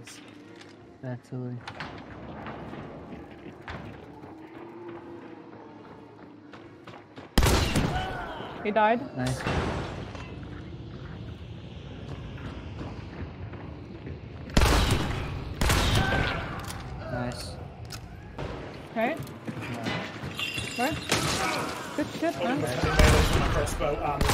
is. Absolutely. He died. Nice. Nice. Okay. Where? Good shit, man. Crossbow armor.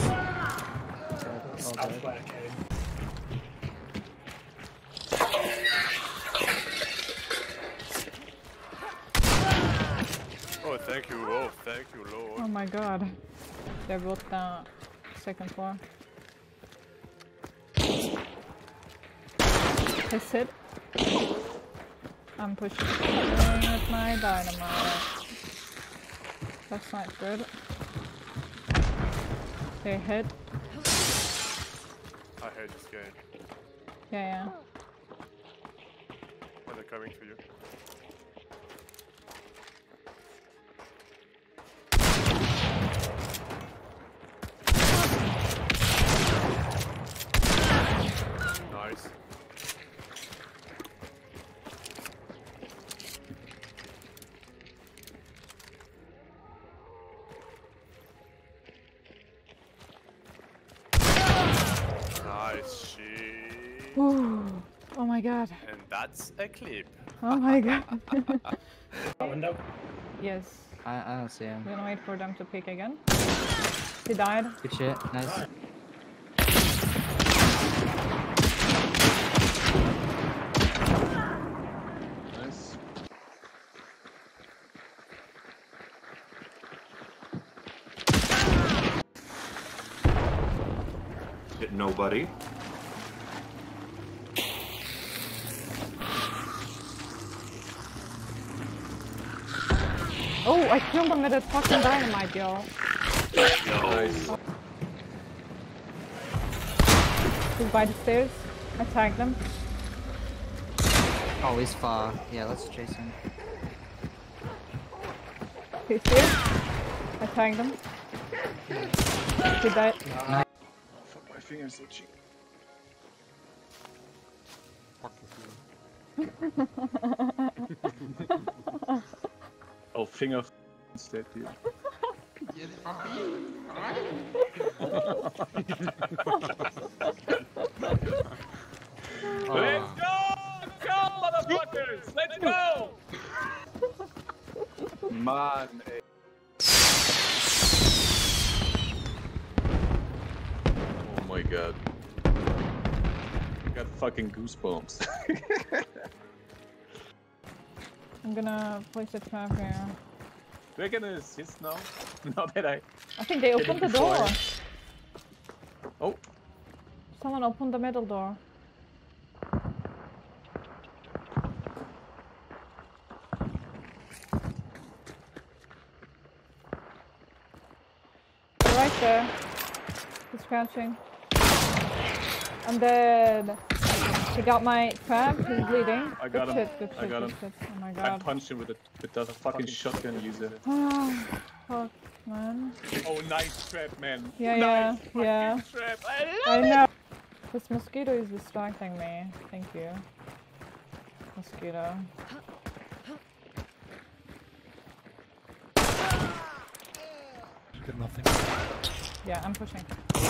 All Out good. where it came. Oh, thank you. Oh, thank you, Lord. Oh my god. They're both down second floor. His hit. I'm pushing with my dynamite. That's not good. They hit. I hate this game. Yeah. Oh, they're coming for you. Nice. Nice shit. Ooh. Oh my god. And that's a clip. Oh my god. That window. Yes. I don't see him. We're gonna wait for them to pick again. He died. Good shit. Nice. Nice. Hit nobody. Oh, I killed him with a fucking dynamite, yo. Nice. He's by the stairs. I tagged him. Oh, he's far. Yeah, let's chase him. He's here. I tagged him. He died. Oh, fuck, my finger's itchy. Oh, finger instead, dude. Let's go! Let's go, motherfuckers! Let's go! Man, ey. Oh my god. I got fucking goosebumps. I'm gonna place a trap here. We're gonna assist now. Now that I think they opened the before. door. Oh, Someone opened the middle door. They're right there. He's crouching. I'm dead. He got my trap. He's bleeding. I got Good him. shit, good I shit, got good him. shit. Oh my I god. punched him with the fucking shotgun user. Oh, fuck, man. Oh, nice trap, man. Yeah, Nice yeah. fucking trap. I know. This mosquito is distracting me. Thank you. Mosquito. Did nothing. Yeah, I'm pushing.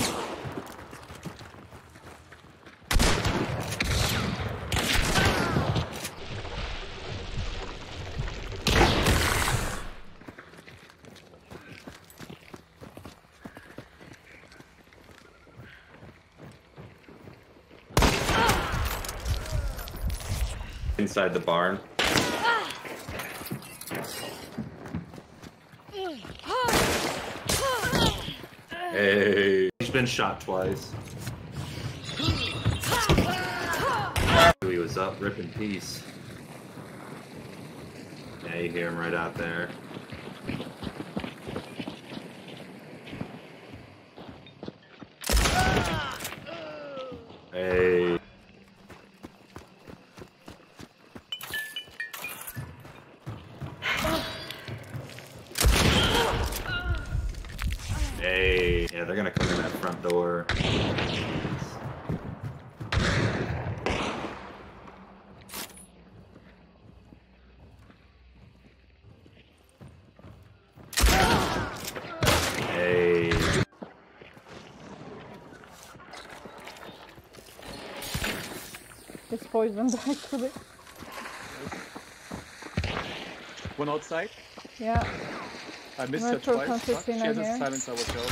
Inside the barn. Hey, he's been shot twice. He was up, rip in peace. Yeah, you hear him right out there. Hey. Hey. Yeah, they're gonna come in that front door. It's poisoned actually. One outside. Yeah. I missed I'm her gonna throw twice. Fuck. She concertina has a here. silencer, watch out.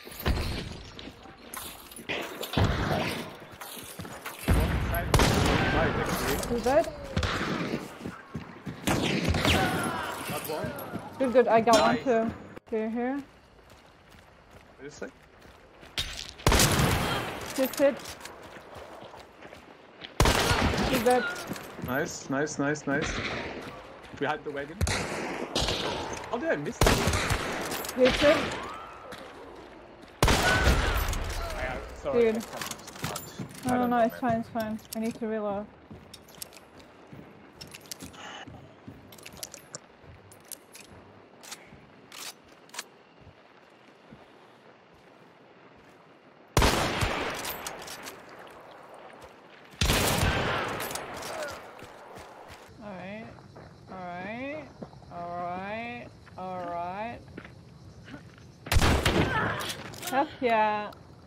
Right, actually. Who's dead? Not one. Good, good. I got Nice. one too. Okay, here. Wait a sec. Just hit. He's dead. Nice, nice, nice, nice. Behind the wagon. How did I miss that? He's hit. Sorry. Dude. No, no, it's fine, it's fine. I need to reload. Alright, alright, alright, alright. Heck yeah.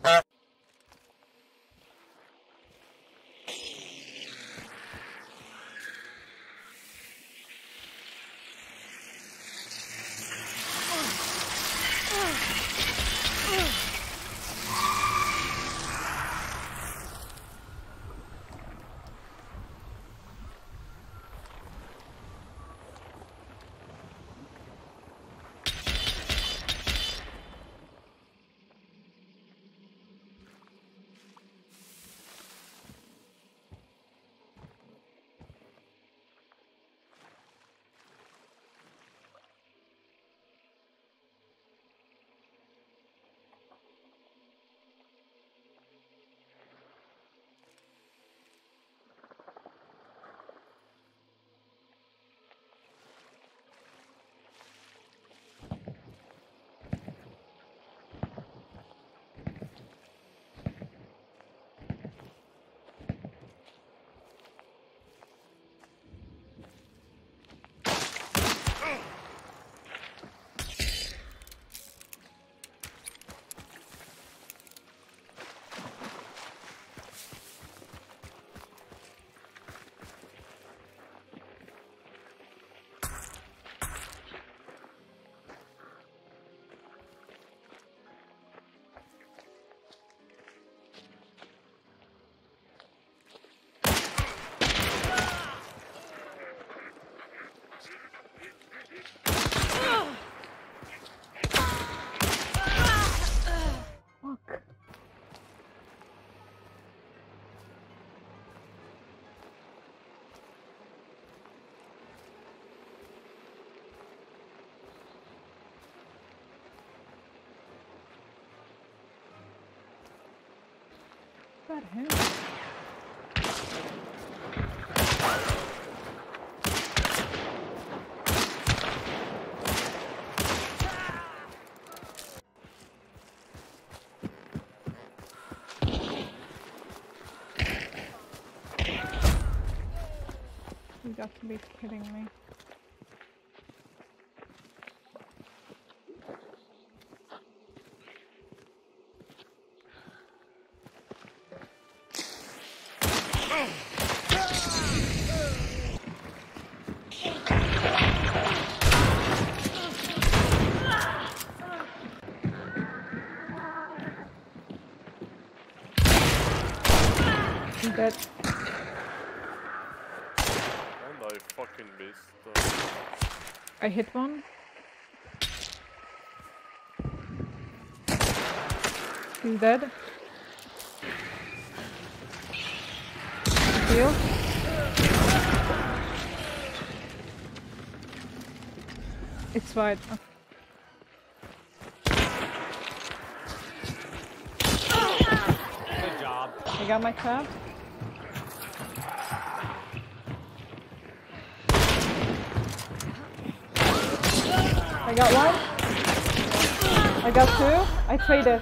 What about him? You got to be kidding me. I'm dead. And I fucking missed. I hit one. He's dead. Heal. It's fine. Good job. I got my trap. I got one. I got two. I traded.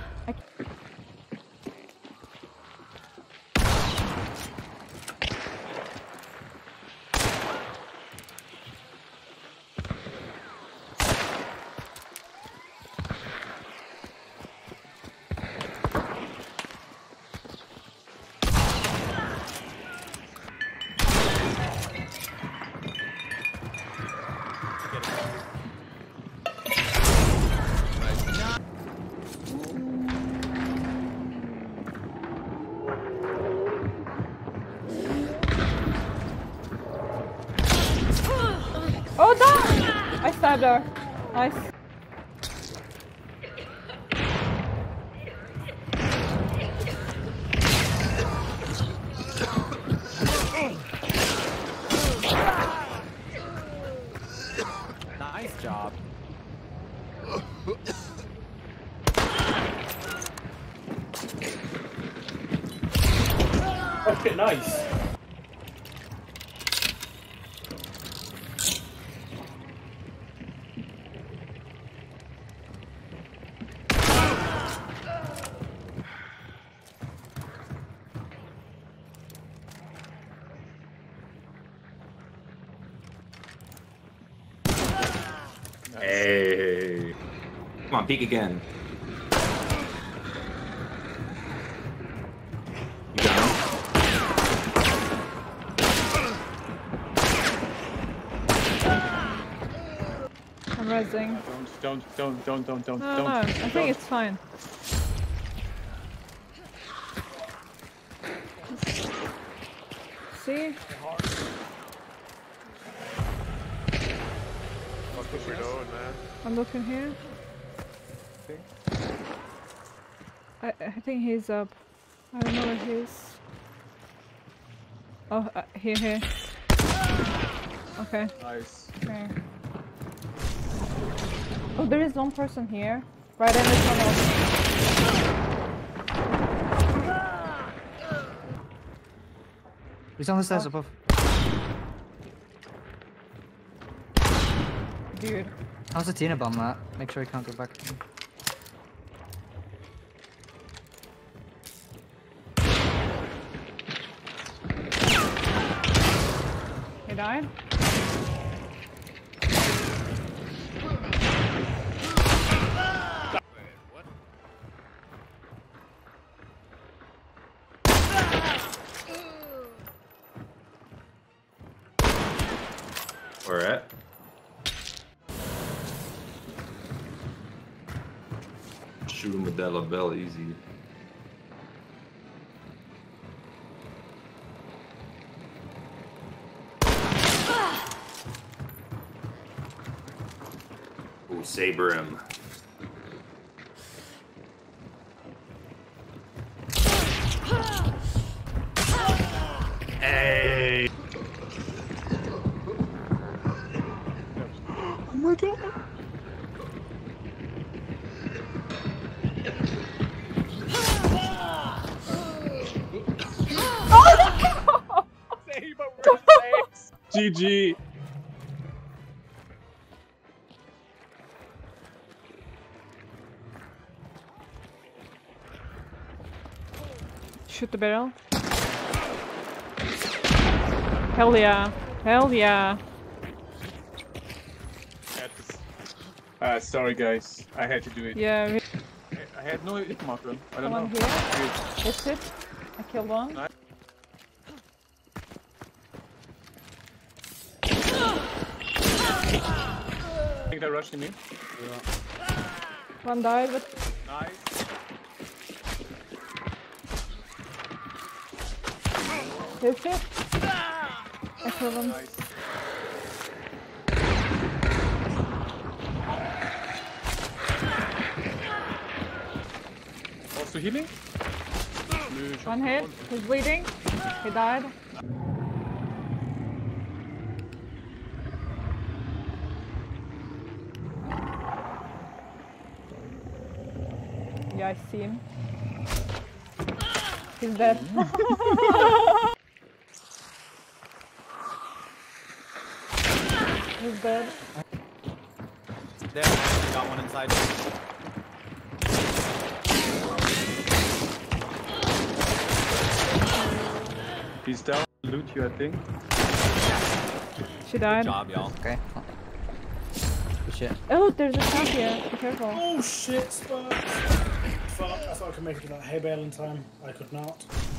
crab there. Nice. Nice job. Okay, nice. Hey. Come on, peek again. You got him? I'm resing. Don't. No, I think it's fine. See? What are we doing, man? I'm looking here. I think he's up. I don't know where he is. Oh, here. Okay. Nice. Okay. Oh, there is one person here. Right in the tunnel. He's on the stairs above. Dude. How's the Tina bomb that? Make sure he can't go back. He died? Where at? Shoot him with that label easy. Ooh, saber him. Hey! Oh my god. Saber, we're safe. GG. Shoot the barrel. Hell yeah. Hell yeah. Sorry guys, I had to do it. Yeah, I had no hit marker. I don't someone know. here. That's it. I killed one. Nice. I think they're rushing me. One died, but Nice. that's it. I killed him. Nice. Also healing? One hit. He's bleeding. He died. Yeah, I see him. He's dead. He's dead. There, got one inside. He's down. Loot you, I think. She died. Good job, y'all. Okay. Good shit. Oh, there's a trap here. Be careful. Oh shit, Spark. Fuck, I thought I could make it to that hay bale in time. I could not.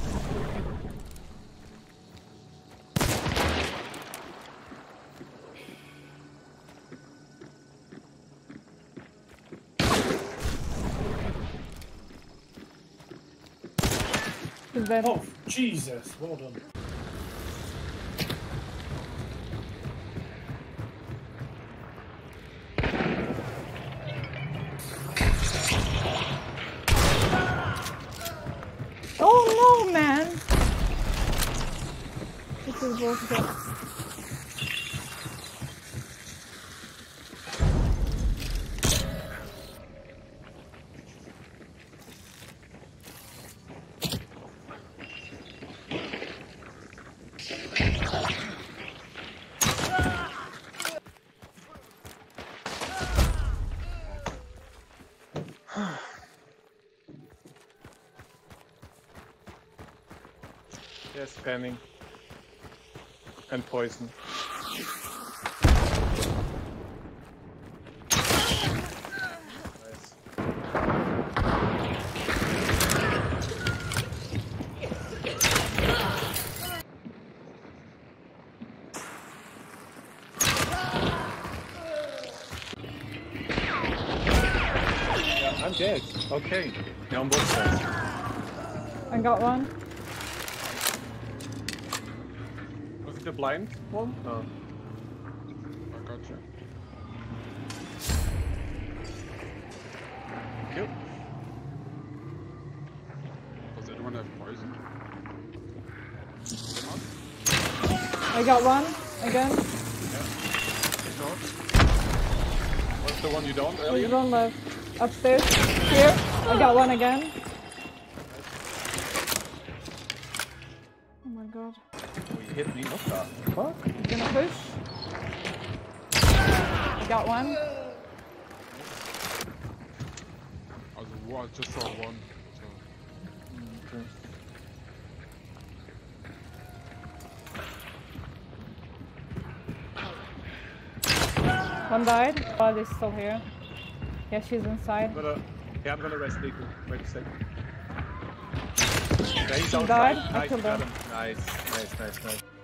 He's dead. Oh, Jesus, well done. is bullshit. Yes, panning. And poison. Nice. Yeah, I'm dead. Okay. You're on both sides. I got one. Was it the blind one? Oh. I got you. Thank you. Does anyone have poison? I got one again. Short. What's the one you don't? There's one left. Upstairs. Here. I got one again. Oh my god. Oh, you hit me. What the fuck? I'm gonna push. I got one. I just saw one. So. Okay. One died. Oh, is still here. Yeah, she's inside. I'm gonna rest Nico. Wait a second. Yeah, he's He outside. died. I Nice, killed got him. him. Nice.